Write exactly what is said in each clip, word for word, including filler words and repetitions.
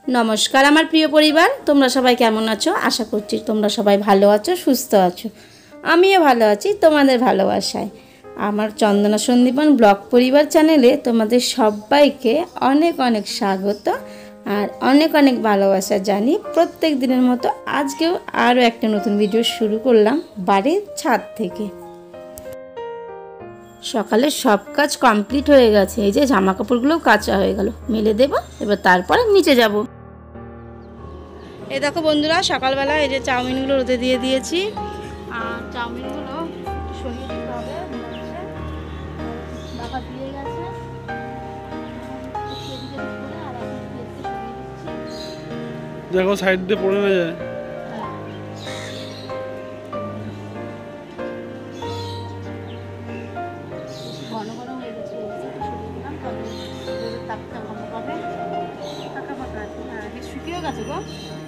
নমস্কার আমার প্রিয় পরিবার, তোমরা সবাই কেমন আছো? আশা করছি তোমরা সবাই ভালো আছো, সুস্থ আছো। আমিও ভালো আছি তোমাদের ভালোবাসায়। আমার চন্দনা সন্দীপন ব্লগ পরিবার চ্যানেলে তোমাদের সবাইকে অনেক অনেক স্বাগত আর অনেক অনেক ভালোবাসা জানি। প্রত্যেক দিনের মতো আজকেও আরও একটা নতুন ভিডিও শুরু করলাম বাড়ির ছাদ থেকে। সকালে সব কাজ কমপ্লিট হয়ে গেছে, এই যে জামা কাপড়গুলোও কাঁচা হয়ে গেল, মেলে দেবো। এবার তারপরে নিচে যাব। এই দেখো বন্ধুরা, সকালবেলা এই যে চাউমিনগুলো রোদে দিয়ে দিয়েছি আর চাউমিনগুলো সরিয়ে দিতে হবে। বাবা দিয়ে গেছে, দেখো সাইড দিয়ে পড়ে না যায়। ঘন ঘন হয়ে গেছে, তাপটা ঘন পাবে, ফাঁকা ফাঁকা আছে। হ্যাঁ, শুকিয়েও গেছে গো।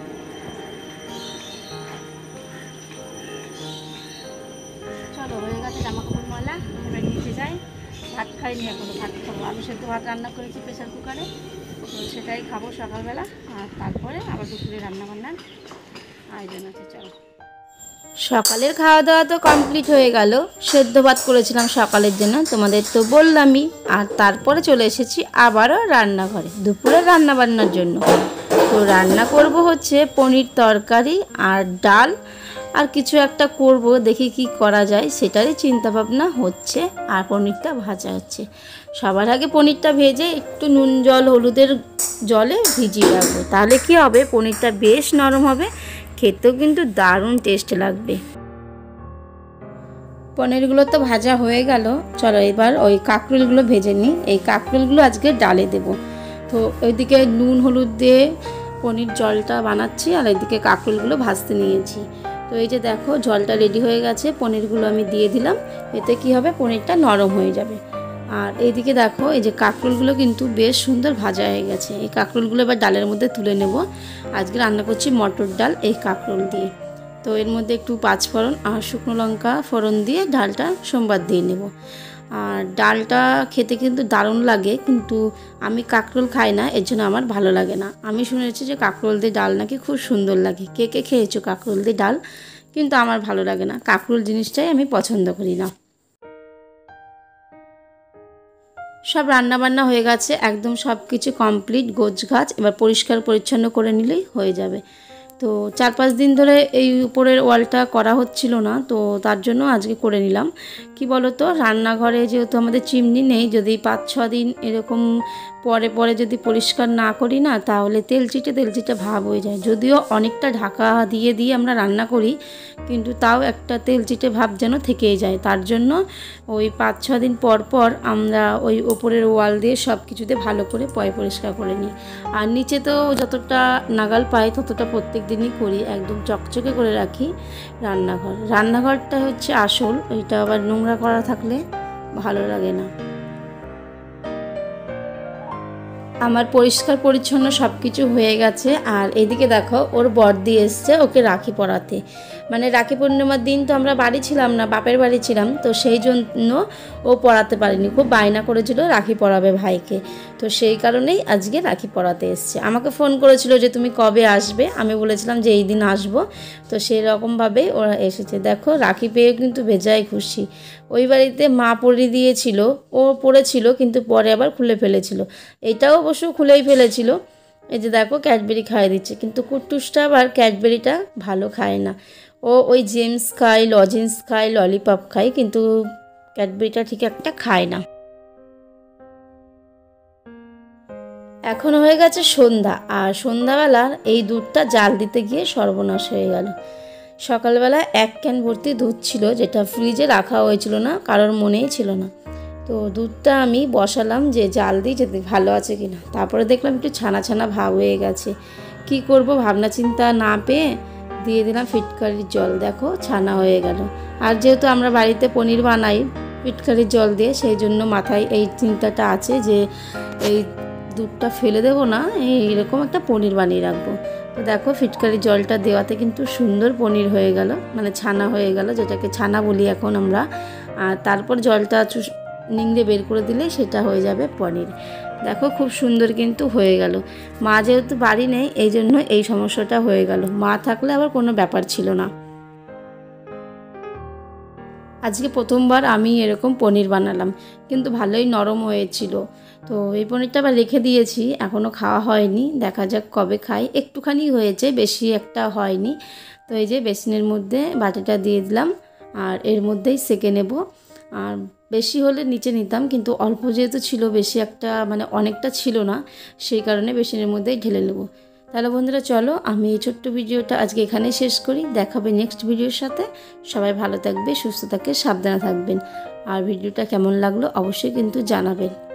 চলো, হয়ে গেছে জামা কাপড় ময়লা, এবার নিচে যাই। ভাত খাইনি এখনো, ভাত খাবো। আলু সেদ্ধ ভাত রান্না করেছি প্রেশার কুকারে, তো সেটাই খাবো সকালবেলা। আর তারপরে আবার দুপুরে রান্নাবান্নার আয়োজন আছে। চলো, সকালের খাওয়া দাওয়া তো কমপ্লিট হয়ে গেল। সেদ্ধ ভাত করেছিলাম সকালের জন্য, তোমাদের তো বললামই। আর তারপরে চলে এসেছি আবারও রান্নাঘরে দুপুরের রান্নাবান্নার জন্য। তো রান্না করব হচ্ছে পনির তরকারি আর ডাল, আর কিছু একটা করব, দেখি কি করা যায় সেটারই চিন্তা ভাবনা হচ্ছে। আর পনিরটা ভাজা হচ্ছে। সবার আগে পনিরটা ভেজে একটু নুন জল হলুদের জলে ভিজিয়ে রাখবো, তাহলে কি হবে, পনিরটা বেশ নরম হবে, খেতেও কিন্তু দারুণ টেস্ট লাগবে। পনিরগুলো তো ভাজা হয়ে গেল, চলো এবার ওই কাঁকরোলগুলো ভেজে নিই। এই কাঁকরোলগুলো আজকে ডালে দেব। তো ওইদিকে নুন হলুদ দিয়ে পনির জলটা বানাচ্ছি আর এইদিকে কাঁকরোলগুলো ভাজতে নিয়েছি। তো এই যে দেখো জলটা রেডি হয়ে গেছে, পনিরগুলো আমি দিয়ে দিলাম। এতে কি হবে, পনিরটা নরম হয়ে যাবে। আর এইদিকে দেখো এই যে কাঁকরোলগুলো কিন্তু বেশ সুন্দর ভাজা হয়ে গেছে। এই কাঁকরোলগুলো এবার ডালের মধ্যে তুলে নেব। আজকে রান্না করছি মটর ডাল এই কাঁকরোল দিয়ে। তো এর মধ্যে একটু পাঁচফোড়ন আর শুকনো লঙ্কা ফোড়ন দিয়ে ডালটা সোমবার দিয়ে নেব। আর ডালটা খেতে কিন্তু দারুণ লাগে, কিন্তু আমি কাঁকরোল খাই না, এর জন্য আমার ভালো লাগে না। আমি শুনেছি যে কাঁকরোল দিয়ে ডাল নাকি খুব সুন্দর লাগে। কে কে খেয়েছো কাঁকরোল দিয়ে ডাল? কিন্তু আমার ভালো লাগে না, কাঁকরোল জিনিসটাই আমি পছন্দ করি না। সব রান্না বান্না হয়ে গেছে, একদম সব কিছু কমপ্লিট গোছগাছ। এবার পরিষ্কার পরিচ্ছন্ন করে নিলেই হয়ে যাবে। তো চার পাঁচ দিন ধরে এই উপরের ওয়ালটা করা হচ্ছিল না, তো তার জন্য আজকে করে নিলাম। কি বলো তো, রান্নাঘরে যেহেতু আমাদের চিমনি নেই, যদি পাঁচ ছ দিন এরকম পরে পরে যদি পরিষ্কার না করি না, তাহলে তেলচিটে তেলচিটে ভাব হয়ে যায়। যদিও অনেকটা ঢাকা দিয়ে দিয়ে আমরা রান্না করি, কিন্তু তাও একটা তেলচিটে ভাব যেন থেকেই যায়। তার জন্য ওই পাঁচ ছ দিন পর পর আমরা ওই ওপরের ওয়াল দিয়ে সব কিছুতে ভালো করে পয় পরিষ্কার করে নিই। আর নিচে তো যতটা নাগাল পাই ততটা প্রত্যেক দিনই করি, একদম চকচকে করে রাখি রান্নাঘর। রান্নাঘরটা হচ্ছে আসল, ওইটা আবার নোংরা করা থাকলে ভালো লাগে না। আমার পরিষ্কার পরিচ্ছন্ন সব কিছু হয়ে গেছে। আর এদিকে দেখো ওর বড়দি এসছে ওকে রাখি পরাতে। মানে রাখি পূর্ণিমার দিন তো আমরা বাড়ি ছিলাম না, বাপের বাড়ি ছিলাম, তো সেই জন্য ও পরাতে পারেনি। খুব বায়না করেছিল রাখি পরাবে ভাইকে, তো সেই কারণেই আজকে রাখি পরাতে এসছে। আমাকে ফোন করেছিল যে তুমি কবে আসবে, আমি বলেছিলাম যে এই দিন আসবো। তো সেই রকমভাবেই ওরা এসেছে। দেখো রাখি পেয়ে কিন্তু বেজায় খুশি। ওই বাড়িতে মা পরিয়ে দিয়েছিল, ও পরেছিল, কিন্তু পরে আবার খুলে ফেলেছিল। এইটাও অবশ্য খুলেই ফেলেছিল। এই যে দেখো ক্যাডবেরি খাইয়ে দিচ্ছে, কিন্তু কুট্টুসটা আবার ক্যাডবেরিটা ভালো খায় না। ও ওই জেমস খায়, লজেন্স খায়, ললিপপ খায়, কিন্তু ক্যাডবেরিটা ঠিক একটা খায় না। এখন হয়ে গেছে সন্ধ্যা, আর সন্ধ্যাবেলা এই দুধটা জাল দিতে গিয়ে সর্বনাশ হয়ে গেল। সকালবেলা এক ক্যান ভর্তি দুধ ছিল, যেটা ফ্রিজে রাখা হয়েছিল না, কারোর মনেই ছিল না। তো দুধটা আমি বসালাম যে জাল দিই যেতে ভালো আছে কিনা। তারপরে দেখলাম একটু ছানা ছানা ভাব হয়ে গেছে। কি করব ভাবনা চিন্তা না পেয়ে দিয়ে দিলাম ফিটকারির জল। দেখো ছানা হয়ে গেল। আর যেহেতু আমরা বাড়িতে পনির বানাই ফিটকারির জল দিয়ে, সেই জন্য মাথায় এই চিন্তাটা আছে যে এই দুধটা ফেলে দেবো না, এইরকম একটা পনির বানিয়ে রাখবো। তো দেখো ফিটকারি জলটা দেওয়াতে কিন্তু সুন্দর পনির হয়ে গেল, মানে ছানা হয়ে গেল, যেটাকে ছানা বলি এখন আমরা। আর তারপর জলটা নিংড়ে বের করে দিলে সেটা হয়ে যাবে পনির। দেখো খুব সুন্দর কিন্তু হয়ে গেল। মা যেহেতু বাড়ি নেই এই জন্য এই সমস্যাটা হয়ে গেল, মা থাকলে আবার কোনো ব্যাপার ছিল না। আজকে প্রথমবার আমি এরকম পনির বানালাম, কিন্তু ভালোই নরম হয়েছিল। তো এই পনিরটা আবার রেখে দিয়েছি, এখনও খাওয়া হয়নি, দেখা যাক কবে খাই। একটুখানি হয়েছে, বেশি একটা হয়নি। তো এই যে বেসিনের মধ্যে বাটিটা দিয়ে দিলাম, আর এর মধ্যেই সেঁকে নেব। আর বেশি হলে নিচে নিতাম, কিন্তু অল্প যেহেতু ছিল, বেশি একটা মানে অনেকটা ছিল না, সেই কারণে বেসিনের মধ্যেই ঢেলে নেব। তাহলে বন্ধুরা চলো, আমি এই ছোট্ট ভিডিওটা আজকে এখানেই শেষ করি। দেখাবে নেক্সট ভিডিওর সাথে। সবাই ভালো থাকবে, সুস্থ থাকে, সাবধানে থাকবেন। আর ভিডিওটা কেমন লাগলো অবশ্যই কিন্তু জানাবেন।